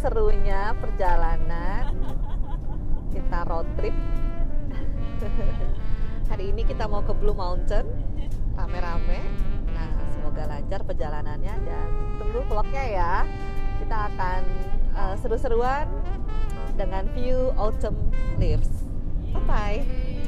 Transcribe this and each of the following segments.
seru-serunya perjalanan kita road trip. Hari ini kita mau ke Blue Mountain rame-rame. Nah, semoga lancar perjalanannya dan tunggu vlognya ya. Kita akan seru-seruan dengan view autumn leaves. Bye-bye.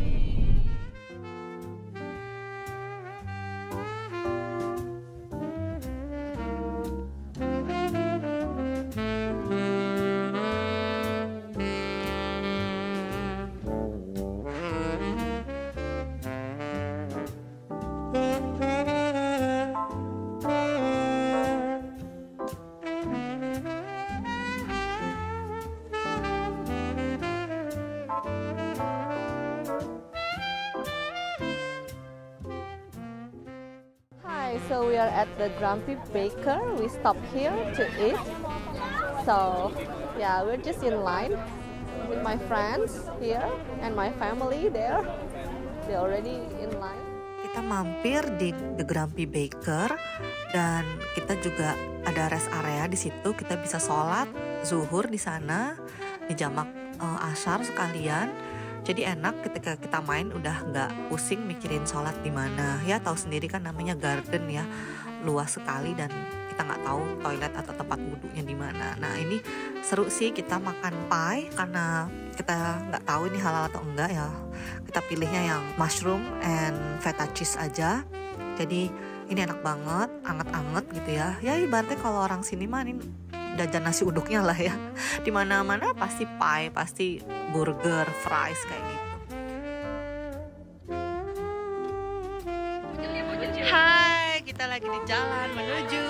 So we are at the Grumpy Baker. We stop here to eat. So yeah, we're just in line with my friends here and my family there. They already in line. Kita mampir di The Grumpy Baker dan kita juga ada rest area di situ. Kita bisa sholat zuhur di sana, di jamak asyar sekalian. Jadi enak ketika kita main udah nggak pusing mikirin sholat di mana. Ya tahu sendiri kan namanya garden ya, luas sekali dan kita nggak tahu toilet atau tempat wudhunya di mana. Nah ini seru sih, kita makan pie karena kita nggak tahu ini halal atau enggak ya. Kita pilihnya yang mushroom and feta cheese aja. Jadi ini enak banget, anget-anget gitu ya. Ya ibaratnya kalau orang sini mah ini jajan nasi uduknya lah ya. Di mana-mana pasti pie, pasti burger, fries kayak gitu. Hai, kita lagi di jalan menuju.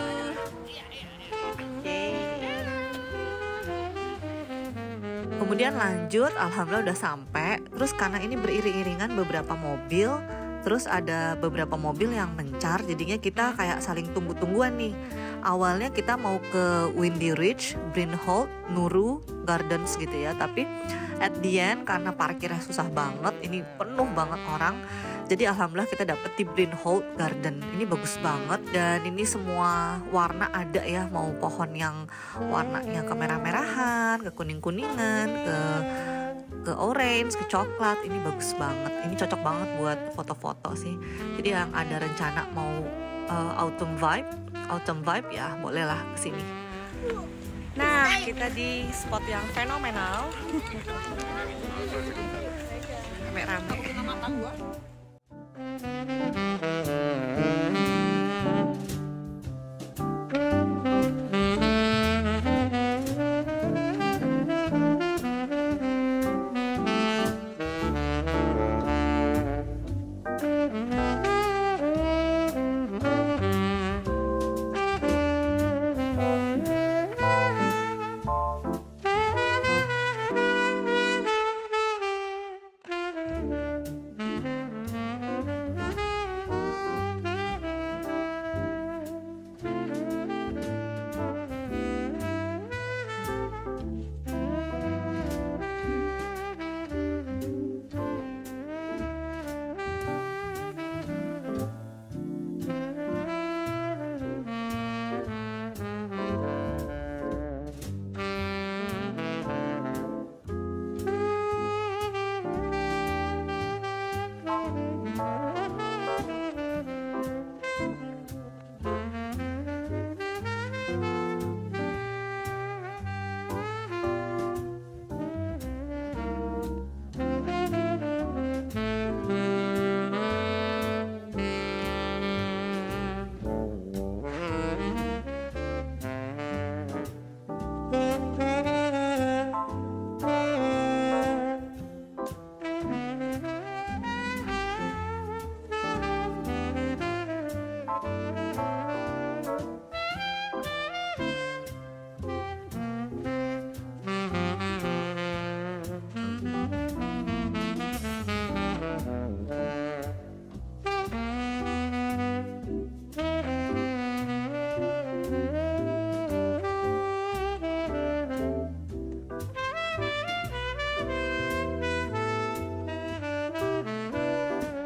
Kemudian lanjut, alhamdulillah udah sampai. Terus karena ini beriring-iringan beberapa mobil, terus ada beberapa mobil yang mencar, jadinya kita kayak saling tunggu-tungguan nih. Awalnya kita mau ke Windy Ridge, Brynholt, Nuru Gardens gitu ya, tapi at the end karena parkirnya susah banget, ini penuh banget orang. Jadi alhamdulillah kita dapet di Brynholt Garden. Ini bagus banget dan ini semua warna ada ya, mau pohon yang warnanya kemerah-merahan, ke kuning-kuningan, ke orange, ke coklat. Ini bagus banget. Ini cocok banget buat foto-foto sih. Jadi yang ada rencana mau autumn vibe ya bolehlah kesini. Nah kita di spot yang fenomenal. Rame-rame.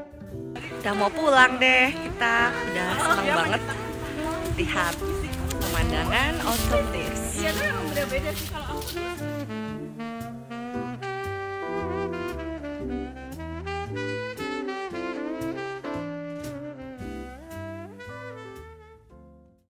Udah mau pulang deh, kita udah seneng banget lihat pemandangan autumn leaves. Iya tuh emang beda-beda sih kalau aku nih